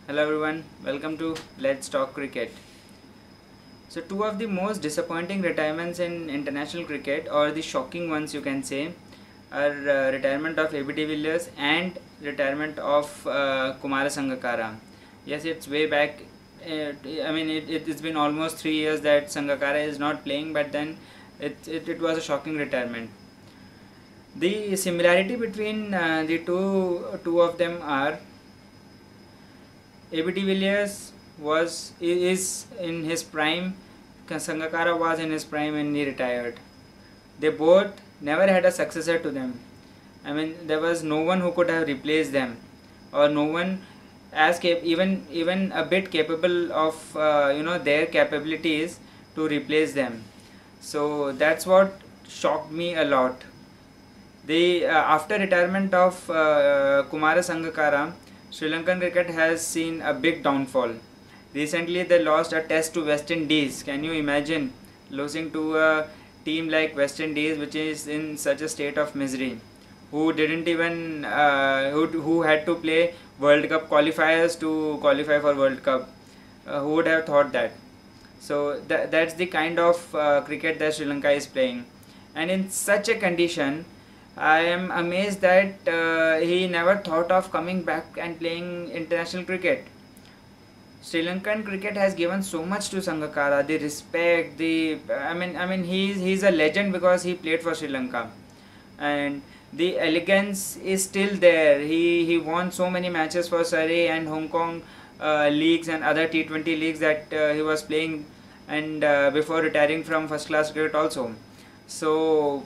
Hello everyone, welcome to Let's Talk Cricket. So two of the most disappointing retirements in international cricket, or the shocking ones you can say, are retirement of AB de Villiers and retirement of Kumara Sangakara. Yes, it's way back. It's been almost 3 years that Sangakara is not playing, but then it was a shocking retirement. The similarity between the two of them are AB de Villiers is in his prime. Sangakara was in his prime when he retired. They both never had a successor to them. There was no one who could have replaced them, or no one as even a bit capable of their capabilities to replace them. So that's what shocked me a lot. After retirement of Kumara Sangakara, Sri Lankan cricket has seen a big downfall. Recently they lost a test to West Indies. Can you imagine losing to a team like West Indies, which is in such a state of misery, who didn't even who had to play World Cup qualifiers to qualify for World Cup? Who would have thought that? So that's the kind of cricket that Sri Lanka is playing, and in such a condition I am amazed that he never thought of coming back and playing international cricket. Sri Lankan cricket has given so much to Sangakara, the respect, he's a legend because he played for Sri Lanka, and the elegance is still there. He won so many matches for Surrey and Hong Kong leagues and other T20 leagues that he was playing, and before retiring from first class cricket also. So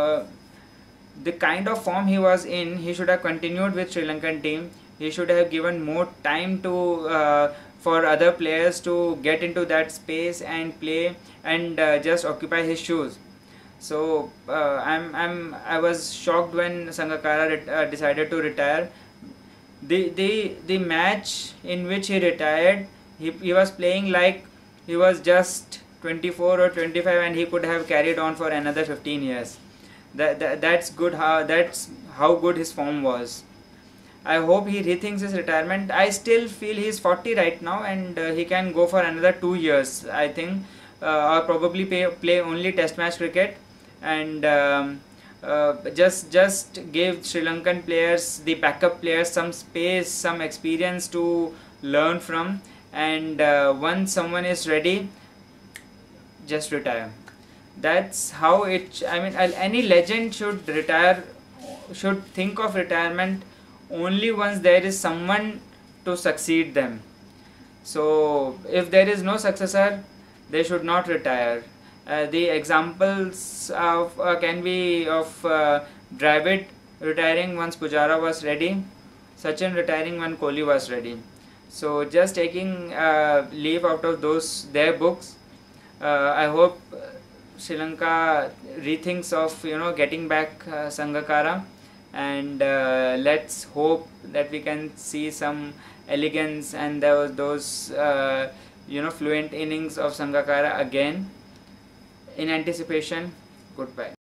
the kind of form he was in, he should have continued with Sri Lankan team. He should have given more time to for other players to get into that space and play and just occupy his shoes. So I was shocked when Sangakara decided to retire. The match in which he retired, he was playing like he was just 24 or 25, and he could have carried on for another 15 years. That's how good his form was. I hope he rethinks his retirement. I still feel he's 40 right now, and he can go for another 2 years, I think, or probably play only test match cricket, and just give Sri Lankan players, the backup players, some space, some experience to learn from, and once someone is ready, just retire. That's how it. Any legend should retire, should think of retirement only once there is someone to succeed them. So if there is no successor, they should not retire. The examples of can be of Dravid retiring once Pujara was ready, Sachin retiring when Kohli was ready. So just taking leave out of their books. I hope Sri Lanka rethinks of getting back Sangakara, and let's hope that we can see some elegance and those fluent innings of Sangakara again. In anticipation, goodbye.